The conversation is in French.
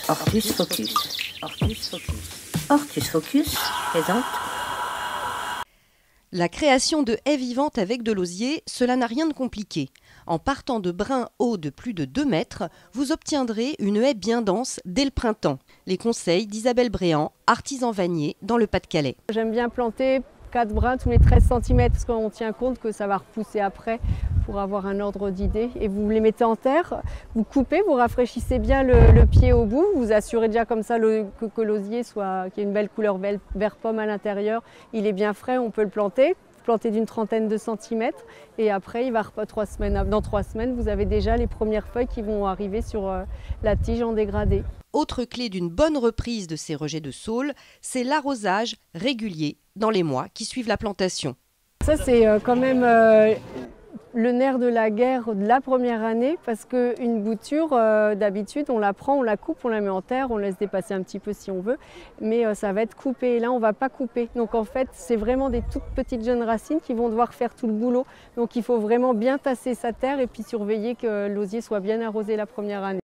Ortus Focus. Ortus Focus. Ortus Focus présente. La création de haies vivantes avec de l'osier, cela n'a rien de compliqué. En partant de brins hauts de plus de 2 mètres, vous obtiendrez une haie bien dense dès le printemps. Les conseils d'Isabelle Bréant, artisan vannier dans le Pas-de-Calais. J'aime bien planter 4 brins tous les 13 cm parce qu'on tient compte que ça va repousser après pour avoir un ordre d'idée. Et vous les mettez en terre, vous coupez, vous rafraîchissez bien le pied au bout, vous assurez déjà comme ça que l'osier qu'il y ait une belle couleur vert pomme à l'intérieur. Il est bien frais, on peut le planter d'une trentaine de centimètres et après dans 3 semaines vous avez déjà les premières feuilles qui vont arriver sur la tige en dégradé. Autre clé d'une bonne reprise de ces rejets de saule, c'est l'arrosage régulier dans les mois qui suivent la plantation. Ça c'est quand même le nerf de la guerre de la première année parce qu'une bouture, d'habitude, on la prend, on la coupe, on la met en terre, on laisse dépasser un petit peu si on veut, mais ça va être coupé. Et là, on ne va pas couper. Donc en fait, c'est vraiment des toutes petites jeunes racines qui vont devoir faire tout le boulot. Donc il faut vraiment bien tasser sa terre et puis surveiller que l'osier soit bien arrosé la première année.